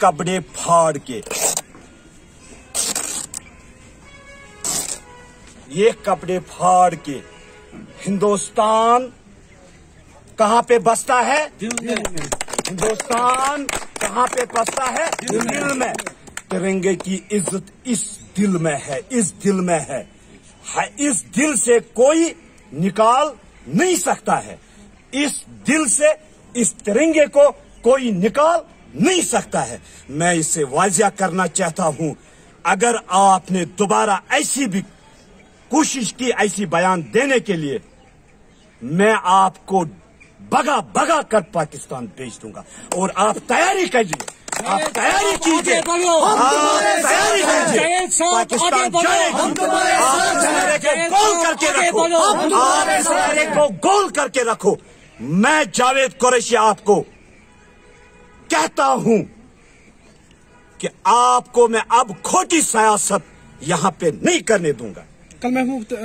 कपड़े फाड़ के, ये कपड़े फाड़ के हिंदुस्तान कहाँ पे बसता है? हिंदुस्तान कहाँ पे बसता है? दिल में। तिरंगे की इज्जत इस दिल में है, इस दिल में है। इस दिल से कोई निकाल नहीं सकता है। इस दिल से इस तिरंगे को कोई निकाल नहीं सकता है। मैं इसे वाजिया करना चाहता हूं, अगर आपने दोबारा ऐसी भी कोशिश की ऐसी बयान देने के लिए, मैं आपको भगा भगा कर पाकिस्तान भेज दूंगा। और आप तैयारी कीजिए, आप तैयारी कीजिए, आप तैयारी कीजिए। पाकिस्तान जाएगा। आप चेहरे को गोल करके रखो, आप चेहरे को गोल करके रखो। मैं जावेद कुरैशी आपको कहता हूं कि आपको मैं अब खोटी सियासत यहां पे नहीं करने दूंगा। कल महबूब